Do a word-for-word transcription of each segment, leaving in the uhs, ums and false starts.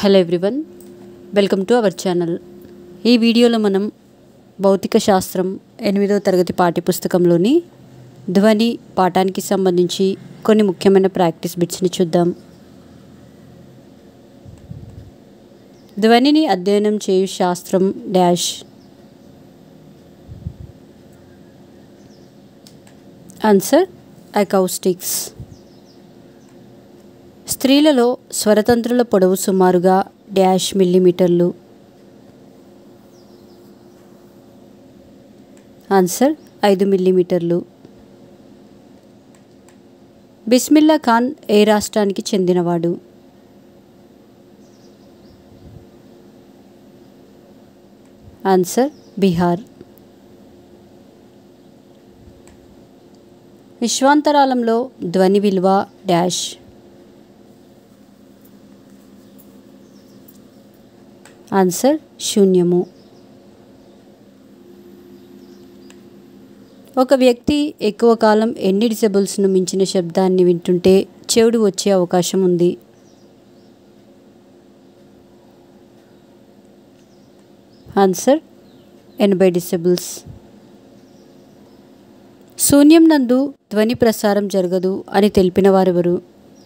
Hello everyone, welcome to our channel. ఈ వీడియోలో మనం భౌతిక శాస్త్రం ఎనిమిదవ తరగతి పాఠ్యపుస్తకంలోని ధ్వని పాఠానికి సంబంధించి కొన్ని ముఖ్యమైన ప్రాక్టీస్ బిట్స్ని చూద్దాం. ధ్వనిని అధ్యయనం చేయు శాస్త్రం డాష్. Answer acoustics. స్త్రీలలో స్వరతంత్రుల పొడవు సుమారుగా డాష్ మిల్లీమీటర్లు. ఆన్సర్ ఐదు మిల్లీమీటర్లు. బిస్మిల్లా ఖాన్ ఏ రాష్ట్రానికి చెందినవాడు? ఆన్సర్ బీహార్. విశ్వాంతరాళంలో ధ్వని విలువ డాష్. ఆన్సర్ శూన్యము. ఒక వ్యక్తి ఎక్కువ కాలం ఎన్ని డిసిబుల్స్ను మించిన శబ్దాన్ని వింటుంటే చెవుడు వచ్చే అవకాశం ఉంది? ఆన్సర్ ఎనభై డిసిబుల్స్. శూన్యం నందు ధ్వని ప్రసారం జరగదు అని తెలిపిన వారెవరు?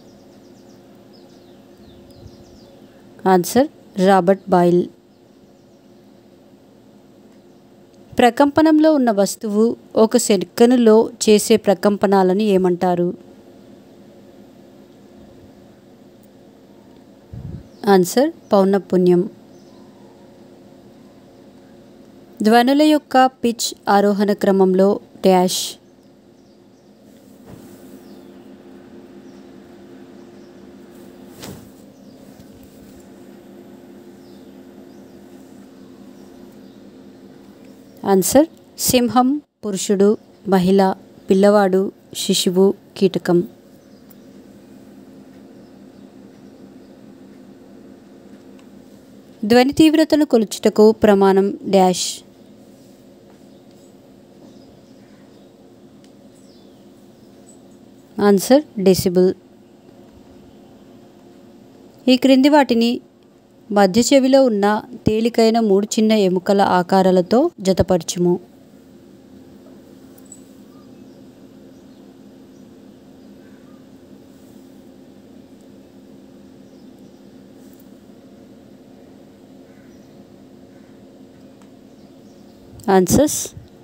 Answer Robert boil. ప్రకంపనంలో ఉన్న వస్తువు ఒక సెకనులో చేసే ప్రకంపనాలను ఏమంటారు? ఆన్సర్ పౌనఃపున్యం. ధ్వనుల యొక్క పిచ్ ఆరోహణ క్రమంలో డాష్. ఆన్సర్ సింహం, పురుషుడు, మహిళ, పిల్లవాడు, శిశువు, కీటకం. ధ్వని తీవ్రతను కొలుచుటకు ప్రమాణం డాష్. Answer decibel. ఈ క్రింది వాటిని మధ్య చెవిలో ఉన్న తేలికైన మూడు చిన్న ఎముకల ఆకారాలతో జతపరచుము. ఆన్సర్స్: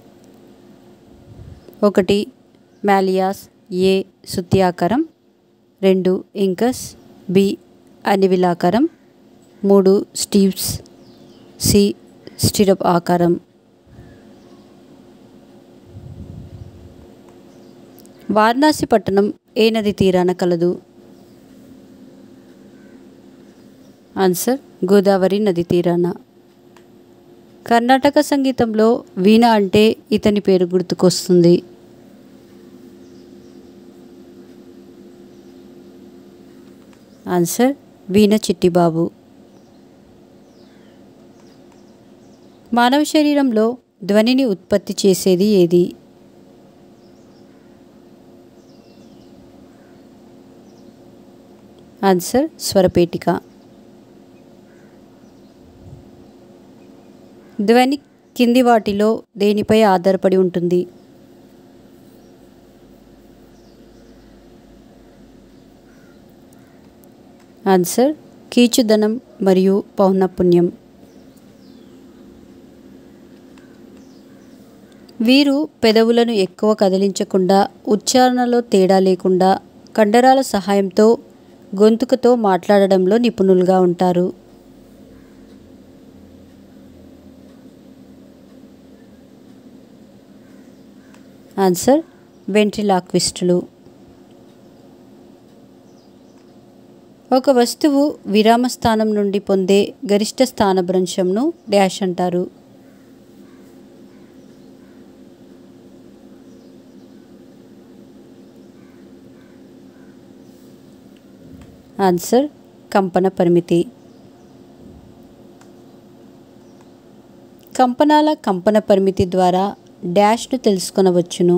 ఒకటి మాలియాస్, ఏ సుత్తి ఆకారం, రెండు ఇంకస్, బి అనివిలాకారం, మూడు స్టీవ్స్, సి స్టిరప్ ఆకారం. వారణాసి పట్టణం ఏ నది తీరాన కలదు? ఆన్సర్ గోదావరి నది తీరాన. కర్ణాటక సంగీతంలో వీణ అంటే ఇతని పేరు గుర్తుకొస్తుంది. ఆన్సర్ వీణ చిట్టిబాబు. మానవ శరీరంలో ధ్వనిని ఉత్పత్తి చేసేది ఏది? ఆన్సర్ స్వరపేటిక. ధ్వని కింది వాటిలో దేనిపై ఆధారపడి ఉంటుంది? ఆన్సర్ కీచుదనం మరియు పౌనఃపున్యం. వీరు పెదవులను ఎక్కువ కదిలించకుండా, ఉచ్చారణలో తేడా లేకుండా కండరాల సహాయంతో గొంతుకతో మాట్లాడడంలో నిపుణులుగా ఉంటారు. ఆన్సర్ వెంట్రిలాక్విస్టులు. ఒక వస్తువు విరామ స్థానం నుండి పొందే గరిష్ట స్థానభ్రంశంను డాష్ అంటారు. ఆన్సర్ కంపన పరిమితి. కంపనాల కంపన పరిమితి ద్వారా డాష్ను తెలుసుకొనవచ్చును.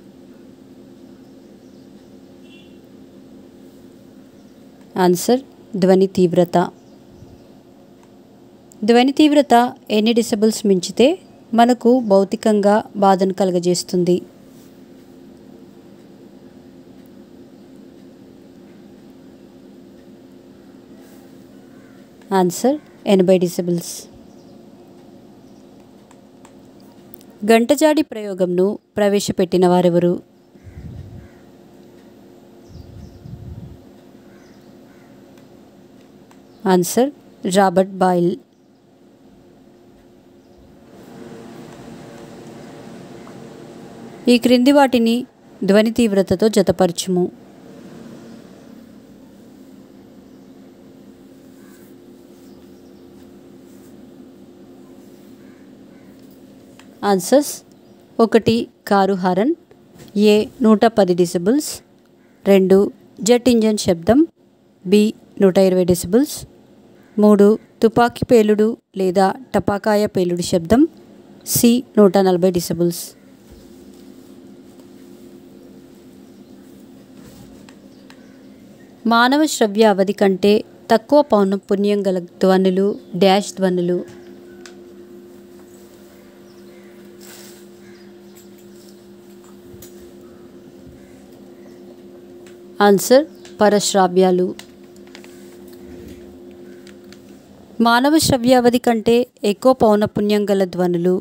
ఆన్సర్ ధ్వని తీవ్రత. ధ్వని తీవ్రత ఎన్ని డెసిబెల్స్ మించితే మనకు భౌతికంగా బాధను కలుగజేస్తుంది? ఆన్సర్ ఎనభై డెసిబెల్స్. గంటజాడి ప్రయోగంను ప్రవేశపెట్టిన వారెవరు? Answer Robert Boyle. ఈ క్రింది వాటిని ధ్వని తీవ్రతతో జతపరచుము. ఆన్సర్స్: ఒకటి కారు హారన్, ఏ నూట పది డెసిబెల్స్, రెండు జెట్ ఇంజన్ శబ్దం, బి నూట ఇరవై డెసిబెల్స్, మూడు తుపాకీ పేలుడు లేదా టపాకాయ పేలుడు శబ్దం, సి నూట నలభై డెసిబెల్స్. మానవ శ్రవ్య అవధి కంటే తక్కువ పౌనఃపున్యం గల ధ్వనులు డాష్ ధ్వనులు. ఆన్సర్ పరశ్రావ్యాలు. మానవ శ్రవ్య అవధి కంటే ఎక్కువ పౌనఃపున్యం గల ధ్వనులు.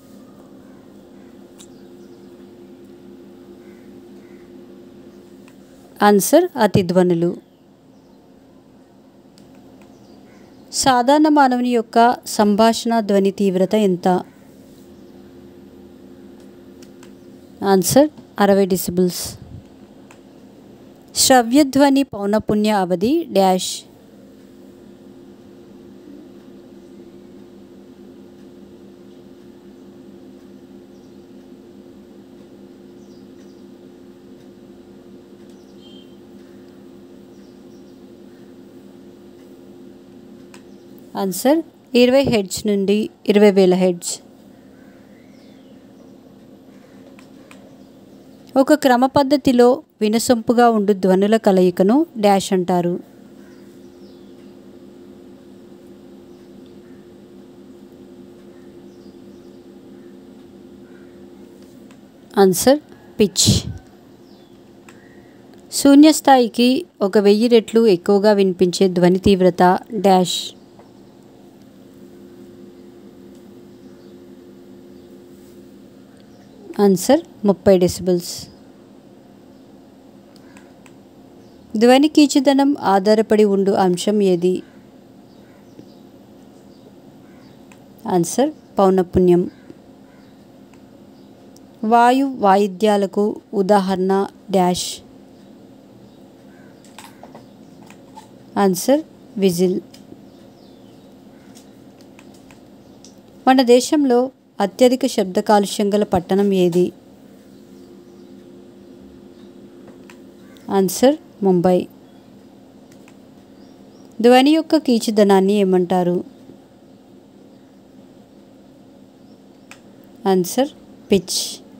ఆన్సర్ అతిధ్వనులు. సాధారణ మానవుని యొక్క సంభాషణ ధ్వని తీవ్రత ఎంత? ఆన్సర్ అరవై డెసిబెల్స్. శ్రవ్యధ్వని పౌనఃపున్య అవధి డాష్. ఆన్సర్ ఇరవై హెడ్జ్ నుండి ఇరవై వేల హెడ్జ్. ఒక క్రమ పద్ధతిలో వినసొంపుగా ఉండు ధ్వనుల కలయికను డాష్ అంటారు. Answer pitch. శూన్యస్థాయికి ఒక వెయ్యి రెట్లు ఎక్కువగా వినిపించే ధ్వని తీవ్రత డాష్. ఆన్సర్ ముప్పై డెసిబెల్స్. ధ్వని కీచుదనం ఆధారపడి ఉండు అంశం ఏది? ఆన్సర్ పౌనఃపున్యం. వాయు వాయిద్యాలకు ఉదాహరణ డాష్. Answer whistle. మన దేశంలో అత్యధిక శబ్ద కాలుష్యం గల పట్టణం ఏది? ఆన్సర్ ముంబై. ధ్వని యొక్క కీచుదనాన్ని ఏమంటారు? Answer pitch.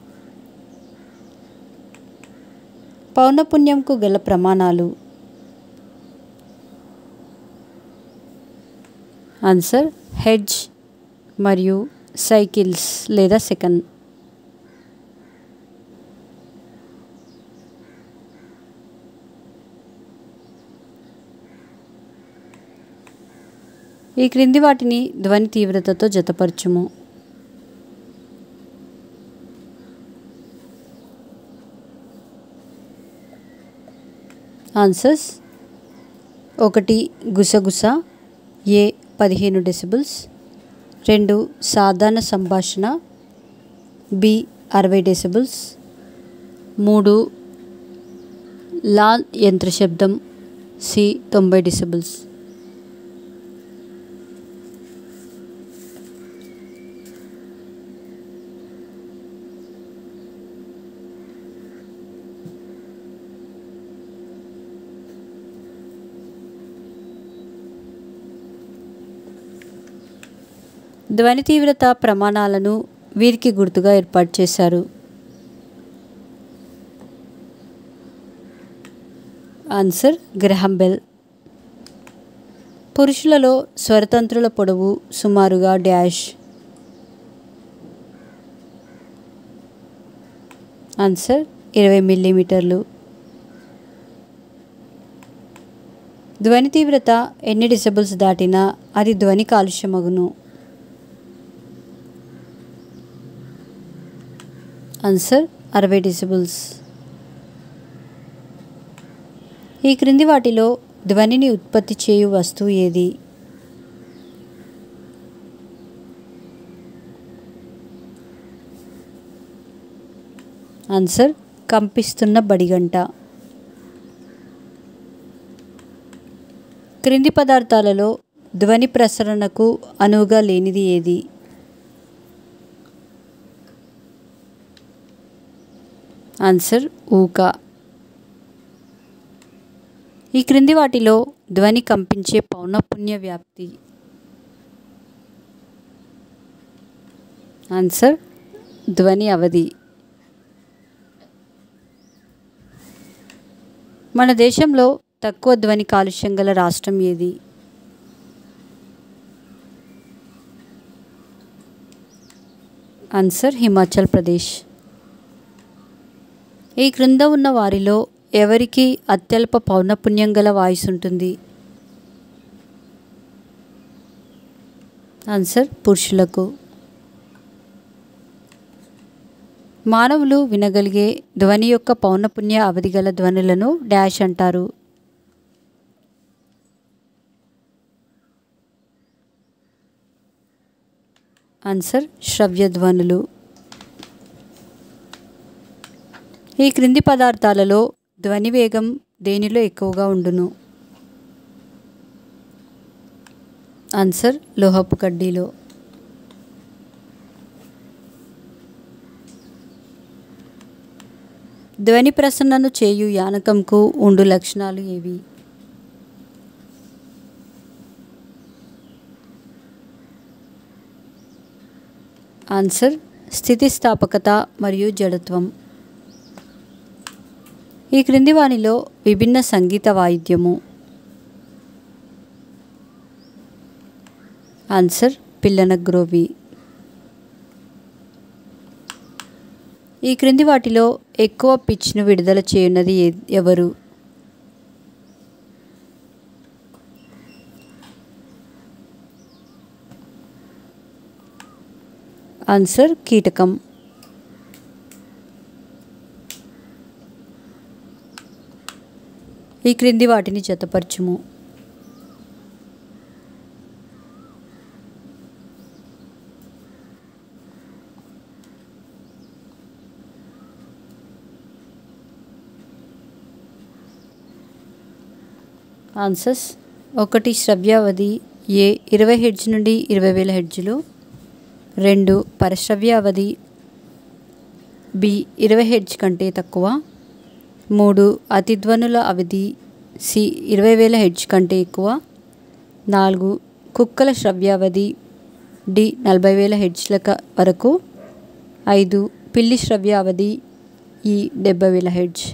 పౌనఃపున్యంకు గల ప్రమాణాలు? ఆన్సర్ హెడ్జ్ మరియు సైకిల్స్ లేదా సెకండ్. ఈ క్రింది వాటిని ధ్వని తీవ్రతతో జతపరచుము. ఆన్సర్స్: ఒకటి గుసగుస, ఏ పదిహేను డెసిబెల్స్, రెండు సాధారణ సంభాషణ, బి అరవై డెసిబెల్స్, మూడు లాల్ యంత్ర శబ్దం, సి తొంభై డెసిబెల్స్. ధ్వని తీవ్రత ప్రమాణాలను వీరికి గుర్తుగా ఏర్పాటు చేశారు. Answer Graham Bell. పురుషులలో స్వరతంత్రుల పొడవు సుమారుగా డాష్. ఆన్సర్ ఇరవై మిల్లీమీటర్లు. ధ్వని తీవ్రత ఎన్ని డెసిబెల్స్ దాటినా అది ధ్వని కాలుష్యమగును. ఆన్సర్ అరవై డెసిబెల్స్. ఈ క్రింది వాటిలో ధ్వనిని ఉత్పత్తి చేయు వస్తువు ఏది? ఆన్సర్ కంపిస్తున్న బడిగంట. క్రింది పదార్థాలలో ధ్వని ప్రసరణకు అనువుగా లేనిది ఏది? ఆన్సర్ ఊక. ఈ క్రింది వాటిలో ధ్వని కంపించే పౌనఃపున్య వ్యాప్తి. ఆన్సర్ ధ్వని అవధి. మన దేశంలో తక్కువ ధ్వని కాలుష్యం గల రాష్ట్రం ఏది? ఆన్సర్ హిమాచల్ ప్రదేశ్. ఈ క్రింద ఉన్న వారిలో ఎవరికి అత్యల్ప పౌనఃపున్యం గల వాయిస్ ఉంటుంది? ఆన్సర్ పురుషులకు. మానవులు వినగలిగే ధ్వని యొక్క పౌనఃపున్య అవధి గల ధ్వనులను డాష్ అంటారు. ఆన్సర్ శ్రవ్య ధ్వనులు. ఈ క్రింది పదార్థాలలో ధ్వని వేగం దేనిలో ఎక్కువగా ఉండును? ఆన్సర్ లోహపు కడ్డీలో. ధ్వని ప్రసరణను చేయు యానకంకు ఉండు లక్షణాలు ఏవి? ఆన్సర్ స్థితిస్థాపకత మరియు జడత్వం. ఈ క్రింది వానిలో విభిన్న సంగీత వాయిద్యము. ఆన్సర్ పిల్లనగ్రోవి. ఈ క్రింది వాటిలో ఎక్కువ పిచ్ను విడుదల చేయున్నది ఎవరు? ఆన్సర్ కీటకం. ఈ క్రింది వాటిని జతపరచుము. ఆన్సర్స్: ఒకటి శ్రవ్యావధి ఏ ఇరవై హెర్ట్జ్ నుండి ఇరవై వేల హెర్ట్జులు, రెండు పరశ్రవ్యావధి బి ఇరవై హెర్ట్జ్ కంటే తక్కువ, మూడు అతిధ్వనుల అవధి సి ఇరవై వేల హెర్ట్జ్ కంటే ఎక్కువ, నాలుగు కుక్కల శ్రవ్యావధి డి నలభై వేల హెర్ట్జ్ల వరకు, ఐదు పిల్లి శ్రవ్యావధి ఈ డెబ్బై వేల హెర్ట్జ్.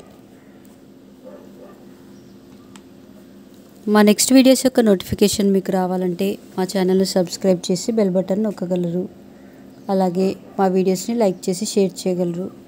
మా నెక్స్ట్ వీడియోస్ యొక్క నోటిఫికేషన్ మీకు రావాలంటే మా ఛానల్ను సబ్స్క్రైబ్ చేసి బెల్ బటన్ నొక్కగలరు. అలాగే మా వీడియోస్ని లైక్ చేసి షేర్ చేయగలరు.